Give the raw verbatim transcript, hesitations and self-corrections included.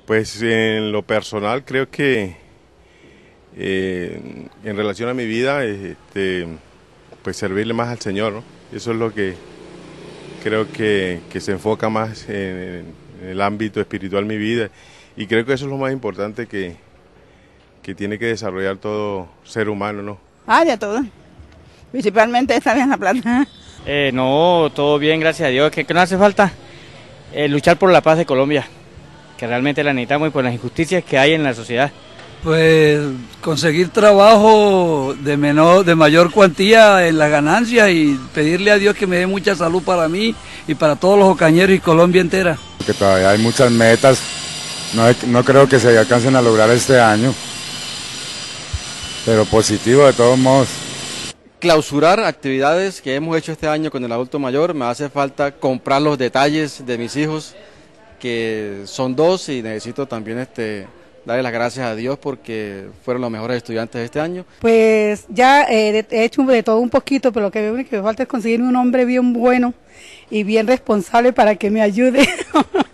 Pues en lo personal creo que eh, en relación a mi vida, este, pues servirle más al Señor, ¿no? Eso es lo que creo que, que se enfoca más en, en el ámbito espiritual de mi vida, y creo que eso es lo más importante que, que tiene que desarrollar todo ser humano, ¿no? Ah, de todo, principalmente esta en La Plata. Eh, no, todo bien, gracias a Dios. ¿Qué, qué nos hace falta? Eh, luchar por la paz de Colombia, que realmente la necesitamos, y por las injusticias que hay en la sociedad. Pues conseguir trabajo de menor, de mayor cuantía en las ganancias y pedirle a Dios que me dé mucha salud para mí y para todos los ocañeros y Colombia entera. Que todavía hay muchas metas, no, no creo que se alcancen a lograr este año, pero positivo de todos modos. Clausurar actividades que hemos hecho este año con el adulto mayor. Me hace falta comprar los detalles de mis hijos, que son dos, y necesito también este darle las gracias a Dios porque fueron los mejores estudiantes de este año. Pues ya eh, he hecho de todo un poquito, pero lo que veo que me falta es conseguir un hombre bien bueno y bien responsable para que me ayude.